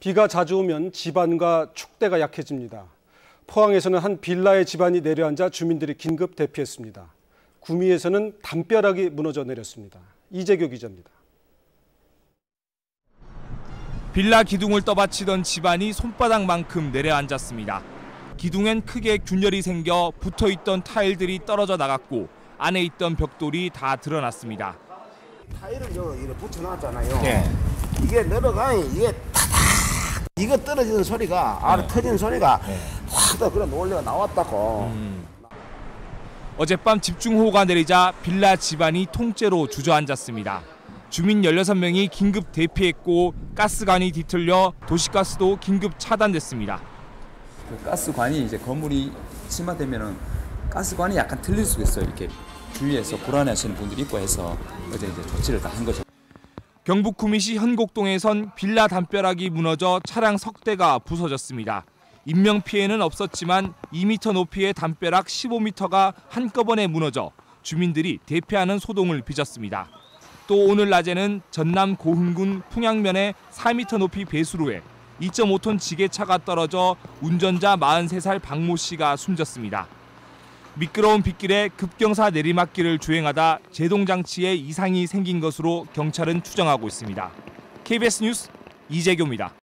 비가 자주 오면 지반과 축대가 약해집니다. 포항에서는 한 빌라의 지반이 내려앉아 주민들이 긴급 대피했습니다. 구미에서는 담벼락이 무너져 내렸습니다. 이재교 기자입니다. 빌라 기둥을 떠받치던 지반이 손바닥만큼 내려앉았습니다. 기둥엔 크게 균열이 생겨 붙어있던 타일들이 떨어져 나갔고 안에 있던 벽돌이 다 드러났습니다. 타일을 이렇게 붙여놨잖아요. 네. 이게 내려가니 이게 타닥 이거 떨어지는 소리가 아래 터지는 소리가 확 더 그런 논리가 나왔다고. 어젯밤 집중호우가 내리자 빌라 집안이 통째로 주저앉았습니다. 주민 16명이 긴급 대피했고 가스관이 뒤틀려 도시가스도 긴급 차단됐습니다. 그 가스관이 이제 건물이 침하되면은 가스관이 약간 틀릴 수 있어요. 이렇게 주위에서 불안해하시는 분들이 있고 해서 어제 이제 조치를 다 한 거죠. 경북 구미시 현곡동에선 빌라 담벼락이 무너져 차량 석 대가 부서졌습니다. 인명 피해는 없었지만 2m 높이의 담벼락 15m가 한꺼번에 무너져 주민들이 대피하는 소동을 빚었습니다. 또 오늘 낮에는 전남 고흥군 풍양면의 4m 높이 배수로에 2.5톤 지게차가 떨어져 운전자 43살 박모 씨가 숨졌습니다. 미끄러운 빗길에 급경사 내리막길을 주행하다 제동장치에 이상이 생긴 것으로 경찰은 추정하고 있습니다. KBS 뉴스 이재교입니다.